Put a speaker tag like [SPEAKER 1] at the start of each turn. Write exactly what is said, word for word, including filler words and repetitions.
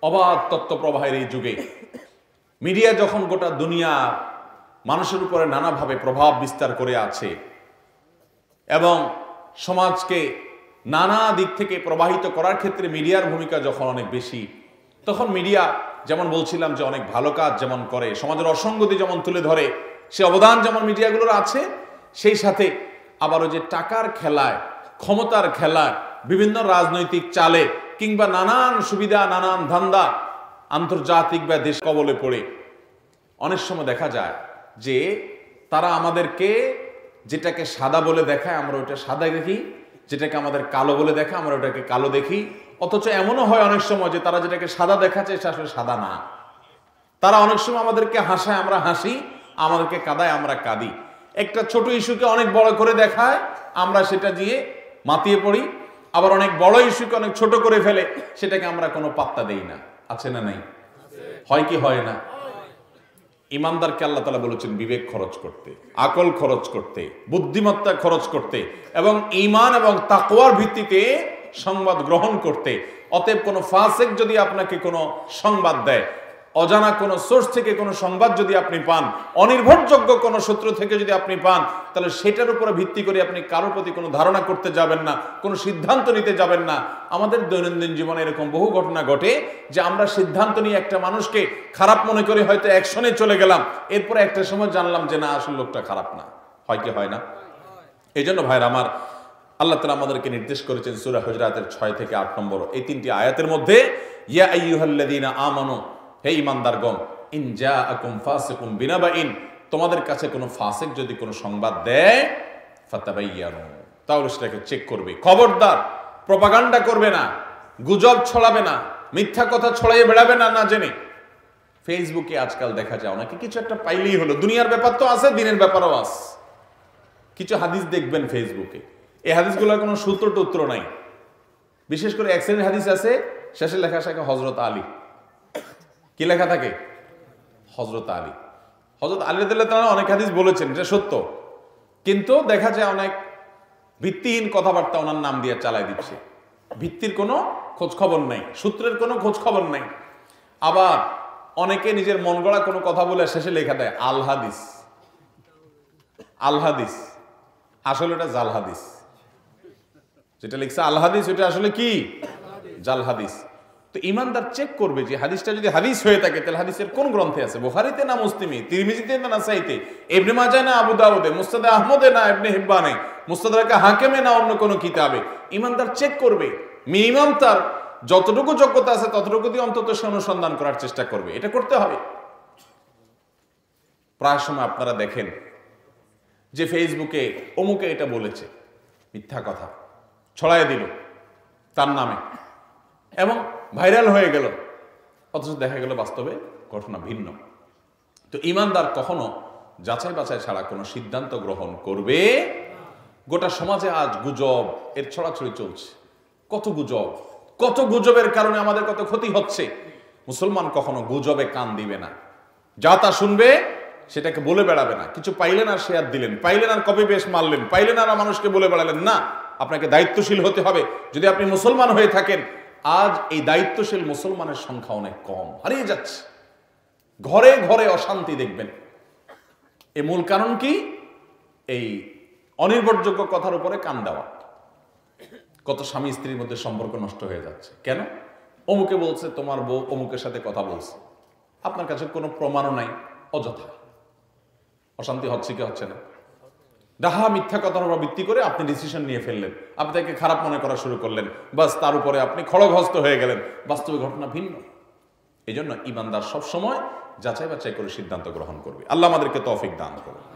[SPEAKER 1] অবাধ তথ্য প্রবাহের এই যুগে মিডিয়া যখন গোটা দুনিয়া মানুষের উপরে নানাভাবে প্রভাব বিস্তার করে আছে এবং সমাজকে নানা দিক থেকে প্রবাহিত করার ক্ষেত্রে মিডিয়ার ভূমিকা যখন অনেক বেশি, তখন মিডিয়া যেমন বলছিলাম যে অনেক ভালো কাজ যেমন করে, সমাজের অসঙ্গতি যেমন তুলে ধরে, সে অবদান যেমন মিডিয়াগুলোর আছে, সেই সাথে আবারও যে টাকার খেলায়, ক্ষমতার খেলায়, বিভিন্ন রাজনৈতিক চালে কিংবা নানান সুবিধা, নানান ধান্দা, আন্তর্জাতিক বা দেশ কবলে পড়ে অনেক সময় দেখা যায় যে তারা আমাদেরকে যেটাকে সাদা বলে দেখায় আমরা ওটা সাদা দেখি, যেটাকে আমাদের কালো বলে দেখায় আমরা ওটাকে কালো দেখি। অথচ এমনও হয় অনেক সময় যে তারা যেটাকে সাদা দেখাচ্ছে সেটা আসলে সাদা না। তারা অনেক সময় আমাদেরকে হাসায় আমরা হাসি, আমাদেরকে কাঁদায় আমরা কাঁদি। একটা ছোট ইস্যুকে অনেক বড় করে দেখায়, আমরা সেটা দিয়ে মাতিয়ে পড়ি। আবার অনেক বড় ইস্যুকে অনেক ছোট করে ফেলে, সেটাকে আমরা কোনো পাত্তা দেই না। আছে না নাই? হয় কি হয় না? ইমানদারকে আল্লাহ তাআলা বলেছেন বিবেক খরচ করতে, আকল খরচ করতে, বুদ্ধিমত্তা খরচ করতে এবং ঈমান এবং তাকওয়ার ভিত্তিতে সংবাদ গ্রহণ করতে। অতএব কোনো ফাসিক যদি আপনাকে কোনো সংবাদ দেয়, অজানা কোনো সোর্স থেকে কোনো সংবাদ যদি আপনি পান, অনির্ভরযোগ্য কোনো সূত্র থেকে যদি আপনি পান, তাহলে সেটার উপরে ভিত্তি করে আপনি কারোর প্রতি কোনো ধারণা করতে যাবেন না, কোনো সিদ্ধান্ত নিতে যাবেন না। আমাদের দৈনন্দিন জীবনে এরকম বহু ঘটনা ঘটে যে আমরা সিদ্ধান্ত নিয়ে একটা মানুষকে খারাপ মনে করে হয়তো অ্যাকশনে চলে গেলাম, এরপরে একটা সময় জানলাম যে না, আসলে লোকটা খারাপ না। হয় কি হয় না? এই জন্য ভাইরা আমার, আল্লাহ তাআলা আমাদেরকে নির্দেশ করেছেন সূরা হুজরাতের ছয় থেকে আট নম্বর এই তিনটি আয়াতের মধ্যে, ইয়া আইয়ুহাল্লাযীনা আমানু, হে ঈমানদারগণ, ইন জাআকুম ফাসিকুম বিনাবাইন, তোমাদের কাছে কোনো ফাসিক যদি কোনো সংবাদ দেয়, ফাতাবাইয়ানু, তাহলে সেটাকে চেক করবে। খবরদার প্রপাগান্ডা করবে না, গুজব ছড়াবে না, মিথ্যা কথা ছড়াইয়ে বেড়াবে না না জেনে। ফেসবুকে আজকাল দেখা যায় অনেকে কিছু একটা পাইলেই হলো, দুনিয়ার ব্যাপার তো আছে, দিনের ব্যাপারও আছে। কিছু হাদিস দেখবেন ফেসবুকে, এই হাদিসগুলোর কোনো সূত্র টুত্র নাই। বিশেষ করে এক শ্রেণীর হাদিস আছে, শেষে লেখা থাকে হযরত আলী। কি লেখা থাকে? হযরত আলী। হযরত আলী রাদিয়াল্লাহু তাআলা অনেক হাদিস বলেছেন, এটা সত্য, কিন্তু দেখা যায় অনেক ভিত্তিহীন কথাবার্তা ওনার নাম দিয়ে চালায় দিচ্ছে। ভিত্তির কোনো খোঁজ খবর নাই, সূত্রের কোনো খোঁজ খবর নাই। আবার অনেকে নিজের মন গড়া কোনো কথা বলে শেষে লেখা দেয় আল হাদিস। আল হাদিস আসলে এটা জাল হাদিস। যেটা লিখছে আল হাদিস ওটা আসলে কি? জাল হাদিস। তো ইমানদার চেক করবে যে হাদিসটা যদি হাদিস হয়ে থাকে তাহলে হাদিসের কোন গ্রন্থে আছে? বুখারীতে না মুসলিমে, তিরমিজিতে না নাসাইতে, ইবনে মাজাহ না আবু দাউদে, মুসনাদে আহমদে না ইবনে হিব্বানে, মুস্তাদরাকে হাকিমে না অন্য কোনো কিতাবে। ইমানদার চেক করবে, মিনিমাম তার যতটুকু যোগ্যতা আছে ততটুকু দিয়ে অন্তত সে অনুসন্ধান করার চেষ্টা করবে। এটা করতে হবে। প্রায় সময় আপনারা দেখেন যে ফেসবুকে অমুকে এটা বলেছে, মিথ্যা কথা ছড়ায় দিল তার নামে এবং ভাইরাল হয়ে গেল, অথচ দেখা গেল বাস্তবে ঘটনা ভিন্ন। তো ইমানদার কখনো যাচাই বাছাই ছাড়া কোনো সিদ্ধান্ত গ্রহণ করবে। গোটা সমাজে আজ গুজব এর ছড়াছড়ি চলছে। কত গুজব, কত গুজবের কারণে আমাদের কত ক্ষতি হচ্ছে। মুসলমান কখনো গুজবে কান দিবে না, যা তা শুনবে সেটাকে বলে বেড়াবে না। কিছু পাইলেন আর শেয়ার দিলেন, পাইলেন আর কপি পেস্ট মারলেন, পাইলেন আর মানুষকে বলে বেড়ালেন না। আপনাকে দায়িত্বশীল হতে হবে। যদি আপনি মুসলমান হয়ে থাকেন, আজ এই দায়িত্বশীল মুসলমানের সংখ্যা অনেক কম, হারিয়ে যাচ্ছে। ঘরে ঘরে অশান্তি দেখবেন। এর মূল কারণ কি? এই অনির্ভরযোগ্য কথার উপরে কান দেওয়া। কত স্বামী স্ত্রীর মধ্যে সম্পর্ক নষ্ট হয়ে যাচ্ছে। কেন? অমুকে বলছে তোমার বউ অমুকের সাথে কথা বলছে, আপনার কাছে কোনো প্রমাণও নাই, অযথা অশান্তি হচ্ছে কি হচ্ছে না? ডাহা মিথ্যা কথার উপর ভিত্তি করে আপনি ডিসিশন নিয়ে ফেললেন, আপনি তাকে খারাপ মনে করা শুরু করলেন, বাস তার উপরে আপনি খড়গহস্ত হয়ে গেলেন। বাস্তবে ঘটনা ভিন্ন। এই জন্য ইমানদার সবসময় যাচাই বাছাই করে সিদ্ধান্ত গ্রহণ করবে। আল্লাহ আমাদেরকে তৌফিক দান করুন।